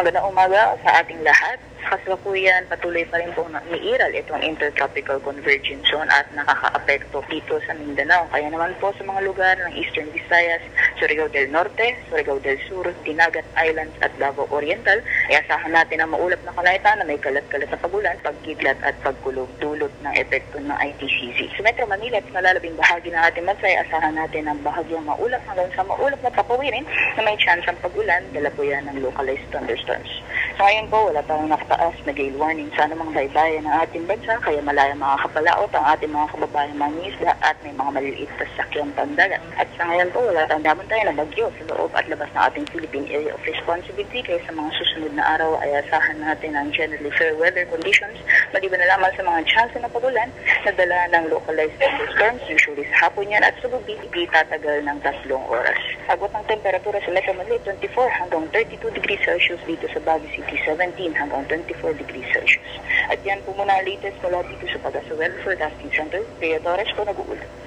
Magandang umaga sa ating lahat. Sa kasalukuyan, patuloy pa rin pong umiiral itong Intertropical Convergence Zone at nakakaapekto dito sa Mindanao. Kaya naman po sa mga lugar ng Eastern Visayas, Surigao del Norte, Surigao del Sur, Dinagat Islands at Davao Oriental, ay asahan natin ang maulap na kalaitan na may kalat-kalat na pagulan, pagkidlat at pagkulog dulot ng epekto ng ITCZ. Sa Metro Manila at malalabing bahagi ng ating bansa ay asahan natin ang bahagyang maulap hanggang sa maulap na papawirin na may chance ang pagulan, dala po yan ng localized thunderstorms. So ngayon po, wala tayong nakataas na gale warning sa anumang baybayin ng ating bansa, kaya malaya makakapalaot ang ating mga kababayan mangingisda at may mga maliliit na sakyang pandagat. At sa ngayon po, wala tayong nabantayan na bagyo sa loob at labas ng ating Philippine Area of Responsibility, kaya sa mga susunod na araw ay asahan natin ang generally fair weather conditions, maliban na lamang sa mga chance na pagulan na dala ng localized thunderstorms, usually sa hapon yan at sa gabi, tatagal ng 3 oras. Agot ng temperatura sa Metro Manila 24 hanggang 32 degrees Celsius, dito sa Baguio City 17 hanggang 24 degrees Celsius. At yan po muna ang latest mula dito sa Pag-asa Weather Forecasting Center. Kaya Torres po nag-uulat.